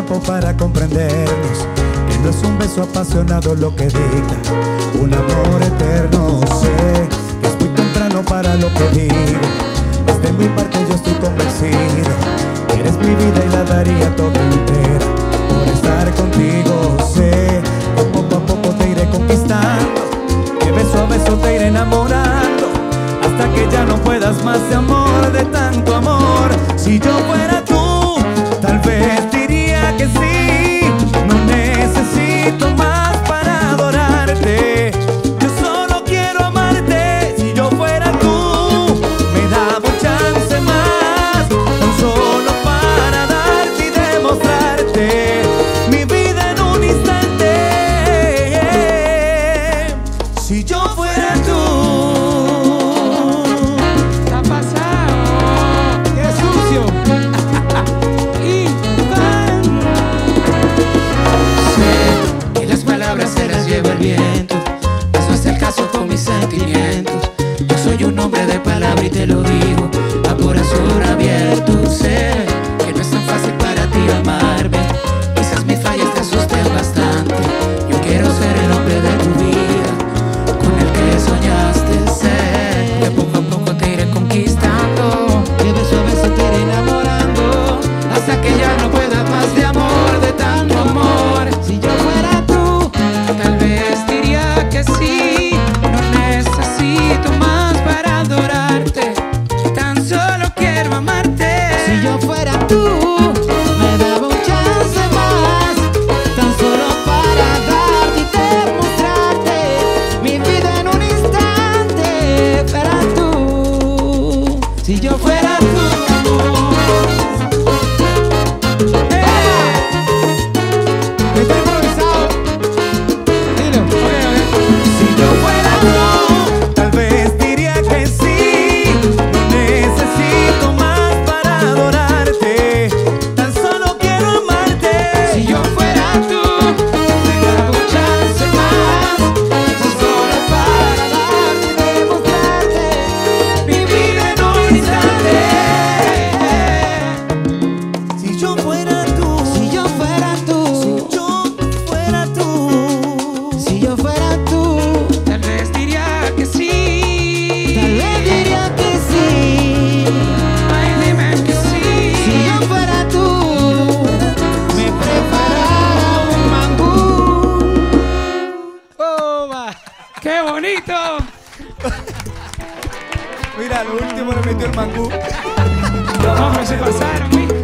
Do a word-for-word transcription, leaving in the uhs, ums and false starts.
tiempo para comprendernos, que no es un beso apasionado lo que dicta un amor eterno. Sé que es muy temprano para lo que digo, desde mi parte yo estoy convencido que eres mi vida y la daría toda entera por estar contigo. Sé que poco a poco te iré conquistando, que beso a beso te iré enamorando, hasta que ya no puedas más de amor, de tanto amor. Si yo fuera tú, tal vez diría que sí. No necesito más para adorarte, yo solo quiero amarte. Si yo fuera tú, me daba un chance más, tan solo para darte y demostrarte mi vida en un instante. Si yo fuera tú. Lleva el viento, eso es el caso con mis sentimientos. Yo soy un hombre de palabra y te lo digo a corazón abierto. Sé que no es tan fácil para ti amarme, quizás mis fallas te asusten bastante. Yo quiero ser el hombre de tu vida, con el que soñaste. Sé que poco a poco te iré conquistando, que beso a beso te iré enamorando, hasta que ya no puedas más de amor, de tanto amor. Si yo fuera tú, tal vez diría que sí. No necesito más para adorarte, tan solo quiero amarte. Si yo fuera tú, me daba un chance más, tan solo para darte y demostrarte mi vida en un instante. Para tú, si yo fuera tú. ¡Qué bonito! Mira, lo último le metió el mangú. Los hombres se pasaron, ¿eh?